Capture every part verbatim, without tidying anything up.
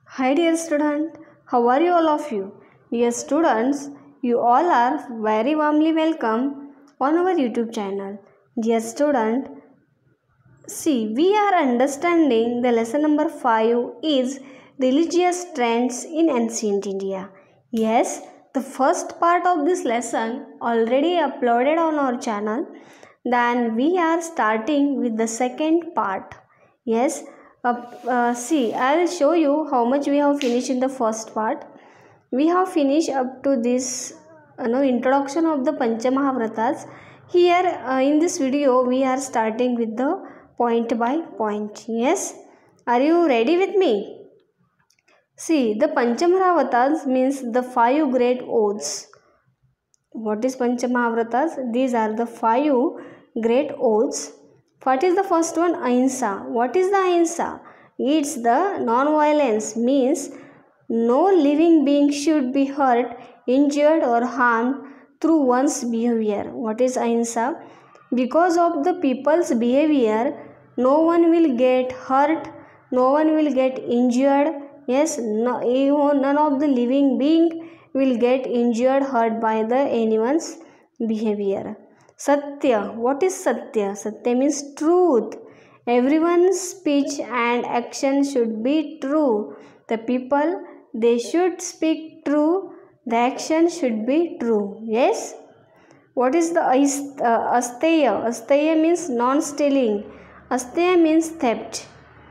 Hi dear student, how are you all of you? Dear students, you all are very warmly welcome on our YouTube channel. Dear student, see, we are understanding the lesson number five is religious trends in ancient India. Yes, the first part of this lesson already uploaded on our channel. Then we are starting with the second part. Yes, uh, uh, see, I will show you how much we have finished in the first part. We have finished up to this you know, introduction of the Panchamahavratas. Here uh, in this video, we are starting with the point by point. Yes, are you ready with me? See, the Panchamahavratas means the five great oaths. What is Panchamahavratas? These are the five great oaths. What is the first one? Ahimsa. What is the Ahimsa? It's the non-violence, means no living being should be hurt, injured or harmed through one's behavior. What is Ahimsa? Because of the people's behavior, no one will get hurt, no one will get injured. Yes, no, none of the living being will get injured, hurt by the anyone's behavior. Satya. What is Satya? Satya means truth. Everyone's speech and action should be true. The people, they should speak true. The action should be true. Yes. What is the uh, Asteya? Asteya means non-stealing. Asteya means theft.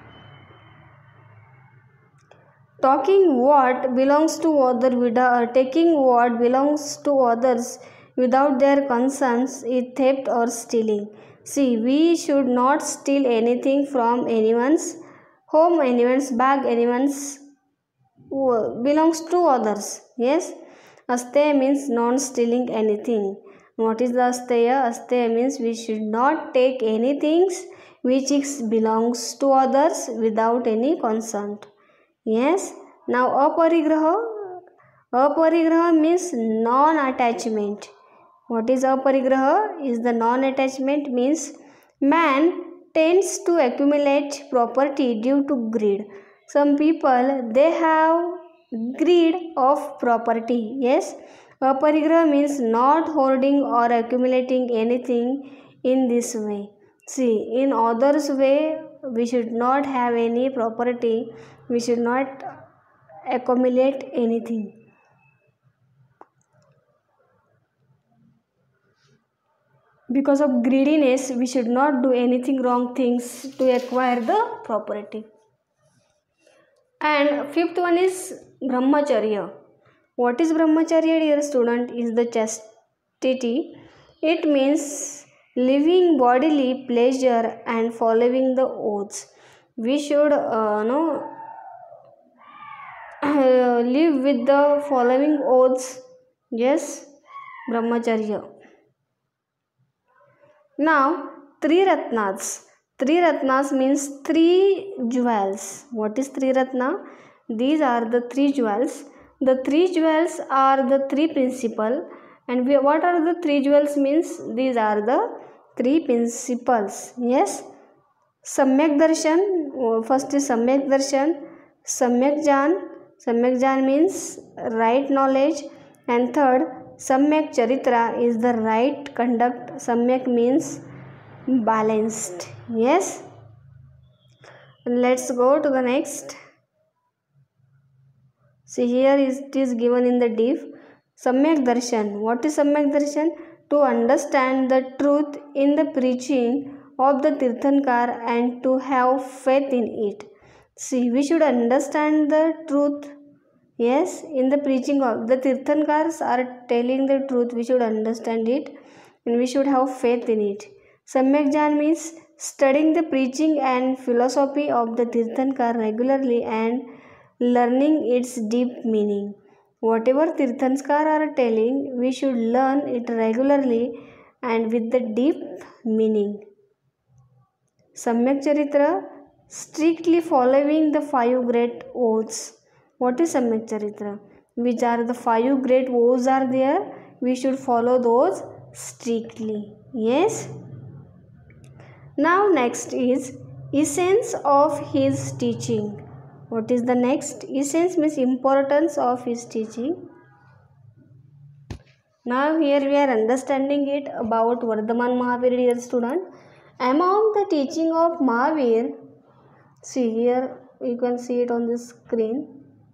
Talking what belongs to other without taking what belongs to others without their consents is theft or stealing. See, we should not steal anything from anyone's home, anyone's bag, anyone's belongs to others. Yes, Asteya means non-stealing anything. What is the Asteya? Asteya means we should not take anything which belongs to others without any consent. Yes. Now aparigraha. Aparigraha means non-attachment. What is aparigraha? Is the non-attachment means man tends to accumulate property due to greed. Some people, they have greed of property. Yes. Aparigraha means not hoarding or accumulating anything in this way. See, in others' way, we should not have any property. We should not accumulate anything. Because of greediness, we should not do anything wrong things to acquire the property. And fifth one is Brahmacharya. What is Brahmacharya, dear student? Is the chastity. It means living bodily pleasure and following the oaths. We should uh, know Uh, live with the following oaths. Yes, Brahmacharya. Now, three Ratnas. Three Ratnas means three jewels. What is three Ratna? These are the three jewels. The three jewels are the three principal. And we, what are the three jewels means? These are the three principles. Yes. Samyak Darshan. First is Samyak Darshan. Samyak Jaan. Samyak Jaan means right knowledge. And third, Samyak Charitra is the right conduct. Samyak means balanced. Yes. Let's go to the next. See, here is, it is given in the div. Samyak Darshan. What is Samyak Darshan? To understand the truth in the preaching of the Tirthankar and to have faith in it. See, we should understand the truth. Yes, in the preaching of the Tirthankars are telling the truth. We should understand it and we should have faith in it. Samyak Jaan means studying the preaching and philosophy of the Tirthankar regularly and learning its deep meaning. Whatever Tirthankar are telling, we should learn it regularly and with the deep meaning. Samyak Charitra, strictly following the five great oaths. What is Samyak Charitra? Which are the five great oaths are there? We should follow those strictly. Yes. Now next is essence of his teaching. What is the next? Essence means importance of his teaching. Now here we are understanding it about Vardhaman Mahavir, dear student. Among the teaching of Mahavir, see here you can see it on the screen.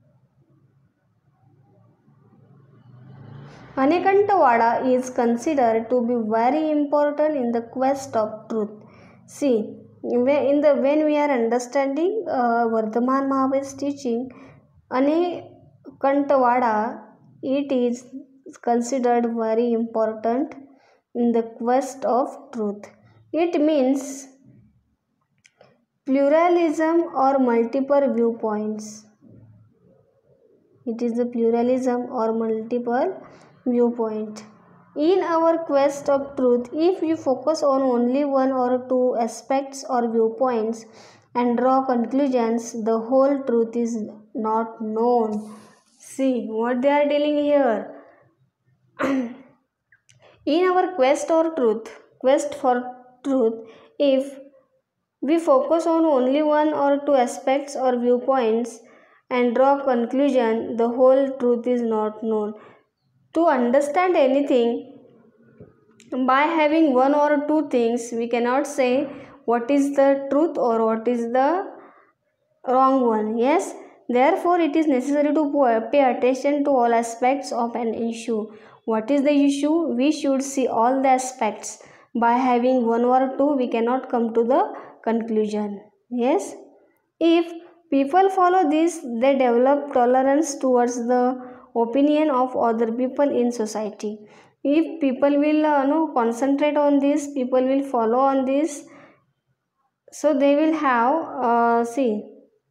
Anekantavada is considered to be very important in the quest of truth. See, in the when we are understanding uh, Vardhaman Mahavir's teaching, Anekantavada, it is considered very important in the quest of truth. It means pluralism or multiple viewpoints. It is the pluralism or multiple viewpoint. In our quest of truth, if you focus on only one or two aspects or viewpoints and draw conclusions, the whole truth is not known. See what they are telling here. In our quest or truth, quest for truth, if we focus on only one or two aspects or viewpoints and draw conclusion, the whole truth is not known. To understand anything by having one or two things, we cannot say what is the truth or what is the wrong one. Yes, therefore it is necessary to pay attention to all aspects of an issue. What is the issue? We should see all the aspects. By having one or two, we cannot come to the conclusion. Yes, if people follow this, they develop tolerance towards the opinion of other people in society. If people will uh, no, concentrate on this, people will follow on this, so they will have uh, see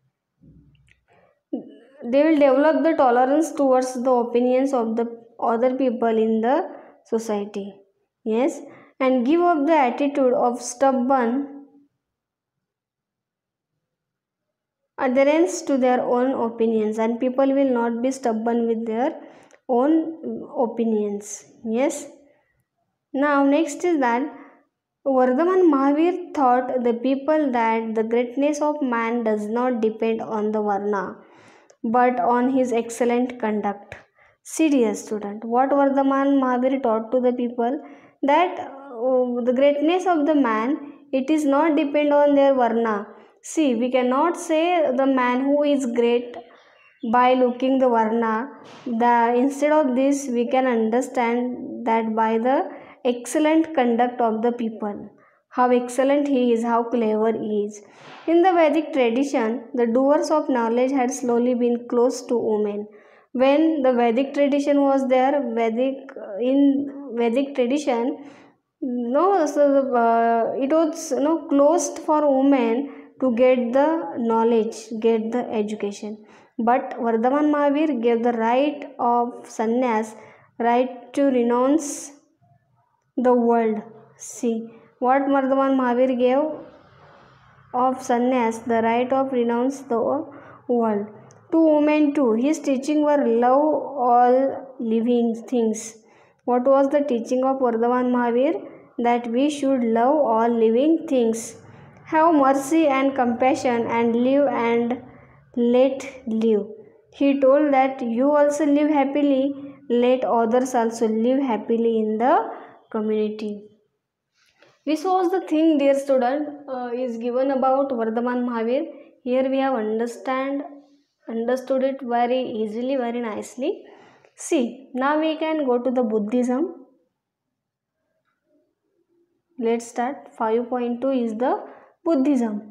they will develop the tolerance towards the opinions of the other people in the society. Yes, and give up the attitude of stubborn adherence to their own opinions, and people will not be stubborn with their own opinions. Yes. Now next is that Vardhaman Mahavir taught the people that the greatness of man does not depend on the varna but on his excellent conduct. See dear student, what Vardhaman Mahavir taught to the people, that uh, the greatness of the man, it is not depend on their varna. See, we cannot say the man who is great by looking the varna. The instead of this, we can understand that by the excellent conduct of the people, how excellent he is, how clever he is. In the Vedic tradition, the doers of knowledge had slowly been close to women. When the Vedic tradition was there, Vedic in Vedic tradition, no, so uh, it was no closed for women to get the knowledge, get the education. But Vardhaman Mahavir gave the right of sannyas, right to renounce the world. See what Vardhaman Mahavir gave of sannyas, the right of renounce the world. To women too, his teaching were love all living things. What was the teaching of Vardhaman Mahavir? That we should love all living things, have mercy and compassion, and live and let live. He told that you also live happily, let others also live happily in the community. This was the thing, dear student, uh, is given about Vardhaman Mahavir. Here we have understand understood it very easily, very nicely. See, now we can go to the Buddhism. Let's start. five point two is the Buddhism.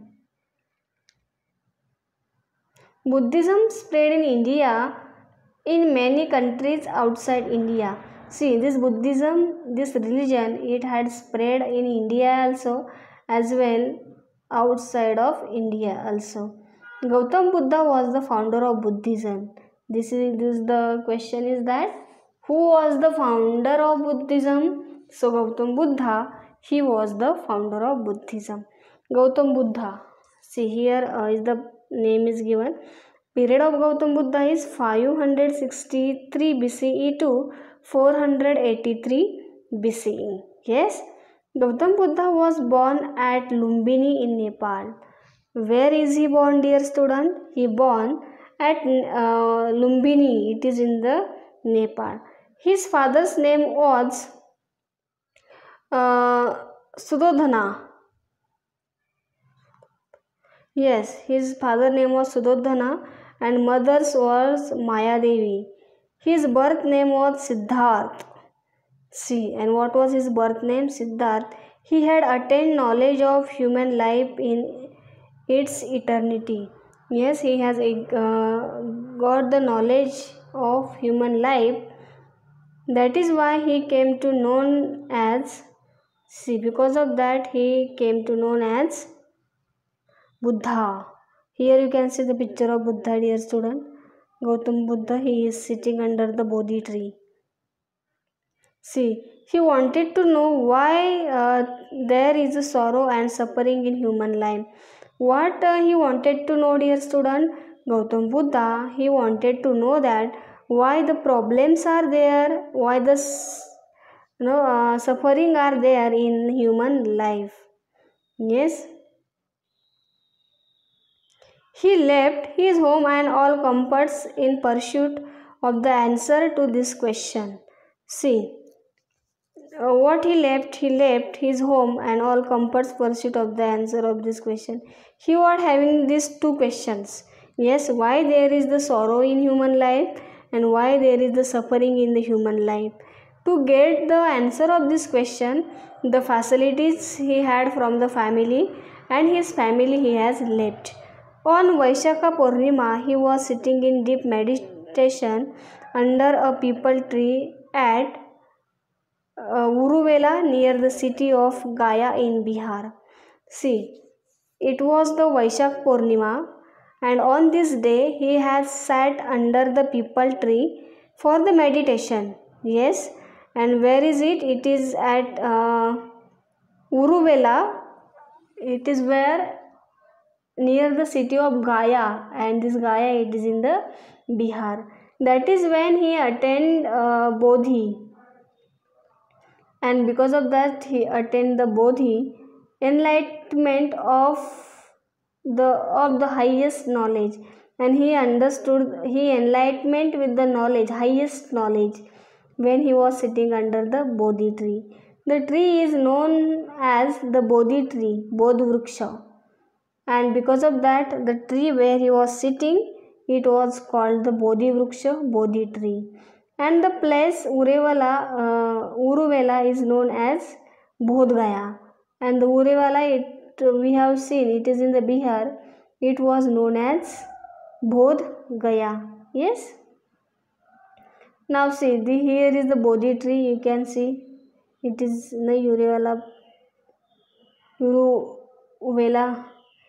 Buddhism spread in India, in many countries outside India. See, this Buddhism, this religion, it had spread in India also, as well outside of India also. Gautam Buddha was the founder of Buddhism. This is this the question is that who was the founder of Buddhism? So Gautam Buddha, he was the founder of Buddhism. Gautam Buddha. See here uh, is the name is given. Period of Gautam Buddha is five hundred sixty-three B C E to four hundred eighty-three B C E. Yes, Gautam Buddha was born at Lumbini in Nepal. Where is he born, dear student? He born at uh, Lumbini. It is in the Nepal. His father's name was uh, Sudodhana. Yes, his father's name was Sudodhana and mother's was Maya Devi. His birth name was Siddharth. See, and what was his birth name? Siddharth. He had attained knowledge of human life in its eternity. Yes, he has uh, got the knowledge of human life. That is why he came to known as, see, because of that he came to known as Buddha. Here you can see the picture of Buddha, dear student. Gautam Buddha, he is sitting under the Bodhi tree. See, he wanted to know why uh, there is a sorrow and suffering in human life. What uh, he wanted to know, dear student? Gautam Buddha, he wanted to know that why the problems are there, why the you know, uh, suffering are there in human life. Yes. He left his home and all comforts in pursuit of the answer to this question. See, uh, what he left, he left his home and all comforts pursuit of the answer of this question. He was having these two questions. Yes, why there is the sorrow in human life and why there is the suffering in the human life. To get the answer of this question, the facilities he had from the family and his family he has left. On Vaishakha Purnima, he was sitting in deep meditation under a peepal tree at uh, Uruvela near the city of Gaya in Bihar. See, it was the Vaishakh Purnima, and on this day he has sat under the peepal tree for the meditation. Yes, and where is it? It is at uh, Uruvela. It is where near the city of Gaya, and this Gaya it is in the Bihar. That is when he attained uh, Bodhi, and because of that he attained the Bodhi, enlightenment of the of the highest knowledge, and he understood he enlightenment with the knowledge, highest knowledge, when he was sitting under the Bodhi tree. The tree is known as the Bodhi tree, Bodh Vriksha, and because of that the tree where he was sitting, it was called the Bodhi Vriksha, Bodhi tree. And the place Uruvela, uh, Uruvela is known as Bodh Gaya, and the Uruvela it we have seen it is in the Bihar, it was known as Bodh Gaya. Yes, now see the here is the Bodhi tree, you can see it is in the Uruvela Uruvela.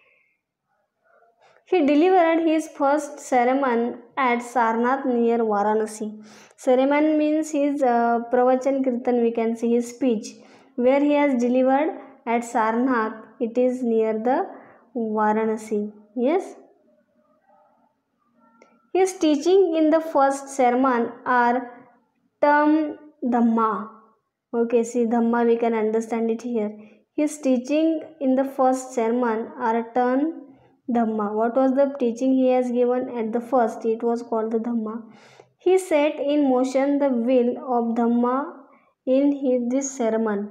He delivered his first sermon at Sarnath near Varanasi. Sermon means his uh, pravachan kirtan, we can see his speech, where he has delivered at Sarnath. It is near the Varanasi. Yes. His teaching in the first sermon are term Dhamma. Okay, see Dhamma we can understand it here. His teaching in the first sermon are term Dhamma. What was the teaching he has given at the first? It was called the Dhamma. He set in motion the will of Dhamma in his this sermon.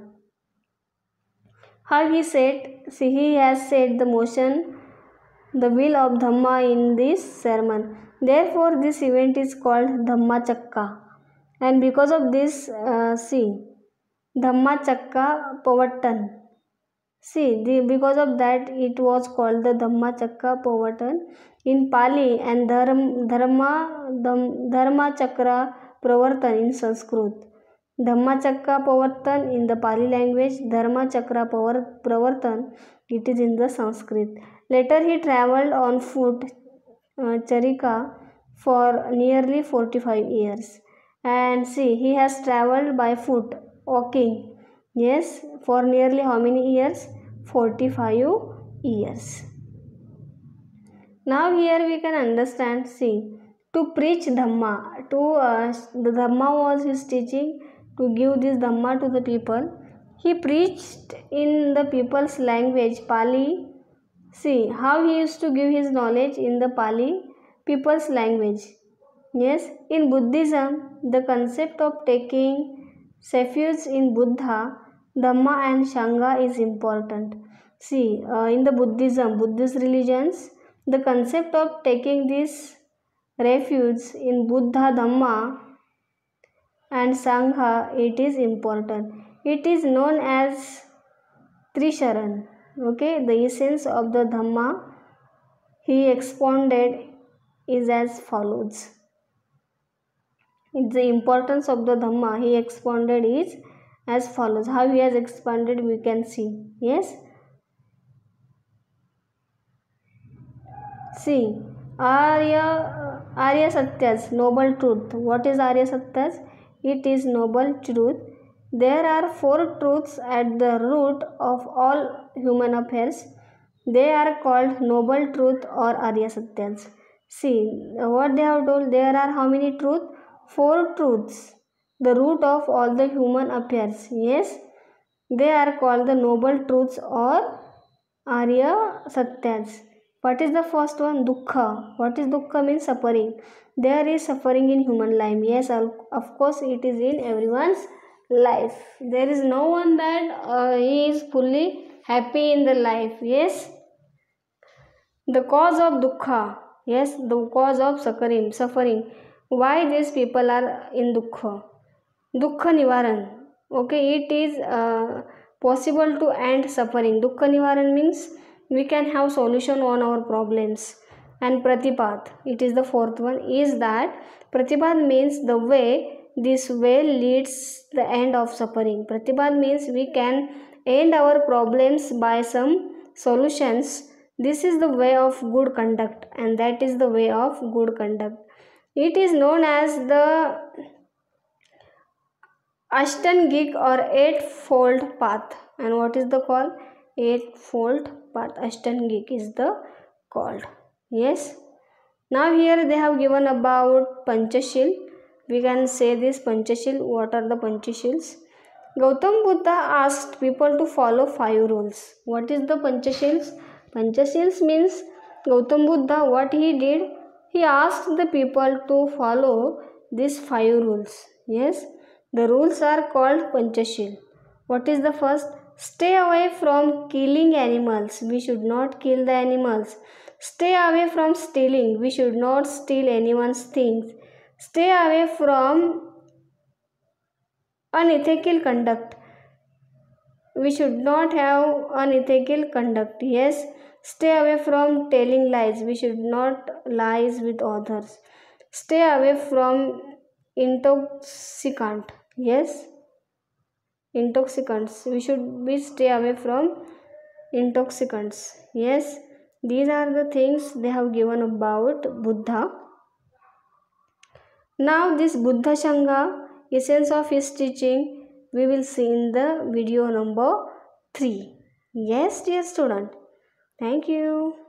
How he said? See, he has set the motion, the will of Dhamma in this sermon. Therefore, this event is called Dhamma Chakka. And because of this, uh, see, Dhamma Chakka Pavattan. See, the, because of that it was called the Dhamma Chakka Pavattan in Pali and Dharma, Dharma, Dharma Chakra Pravartan in Sanskrit. Dhamma Chakka Pavattan in the Pali language, Dharma Chakra Pravartan it is in the Sanskrit. Later he travelled on foot uh, Charika for nearly forty-five years. And see, he has travelled by foot, walking. Yes, for nearly how many years? forty-five years. Now here we can understand, see, to preach Dhamma, to uh, the Dhamma was his teaching, to give this Dhamma to the people. He preached in the people's language, Pali, See how he used to give his knowledge in the Pali people's language. Yes, in Buddhism, the concept of taking refuge in Buddha, Dhamma, and Sangha is important. See, uh, in the Buddhism, Buddhist religions, the concept of taking this refuge in Buddha, Dhamma, and Sangha, it is important. It is known as Trisharan. Okay, the essence of the Dhamma he expounded is as follows. The importance of the Dhamma he expounded is as follows. How he has expanded we can see. Yes. See, Arya, Arya Satyas, noble truth. What is Arya Satyas? It is noble truth. There are four truths at the root of all human affairs. They are called noble truth or Arya Satyas. See, what they have told, there are how many truths? Four truths. The root of all the human affairs. Yes, they are called the noble truths or Arya Satyas. What is the first one? Dukkha. What is dukkha? Means suffering. There is suffering in human life. Yes, of course it is in everyone's life. There is no one that uh, is fully happy in the life. Yes. The cause of dukkha. Yes, the cause of suffering. Suffering. Why these people are in dukkha? Dukkha nivaran. Okay, it is uh, possible to end suffering. Dukkha nivaran means we can have solution on our problems. And pratipad, it is the fourth one, is that pratipad means the way. This way leads the end of suffering. Pratipad means we can end our problems by some solutions. This is the way of good conduct, and that is the way of good conduct. It is known as the Ashtangik or eightfold path. And what is the call? Eightfold path. Ashtangik is the called. Yes. Now here they have given about Panchashil. We can say this Panchashil. What are the Panchashils? Gautam Buddha asked people to follow five rules. What is the Panchashils? Panchashils means Gautam Buddha, what he did? He asked the people to follow these five rules. Yes. The rules are called Panchashil. What is the first? Stay away from killing animals. We should not kill the animals. Stay away from stealing. We should not steal anyone's things. Stay away from unethical conduct. We should not have unethical conduct. Yes. Stay away from telling lies. We should not lies with others. Stay away from intoxicant. Yes, intoxicants. We should be stay away from intoxicants. Yes, these are the things they have given about Buddha. Now this Buddha Sangha, essence of his teaching, we will see in the video number three. Yes, dear student. Thank you.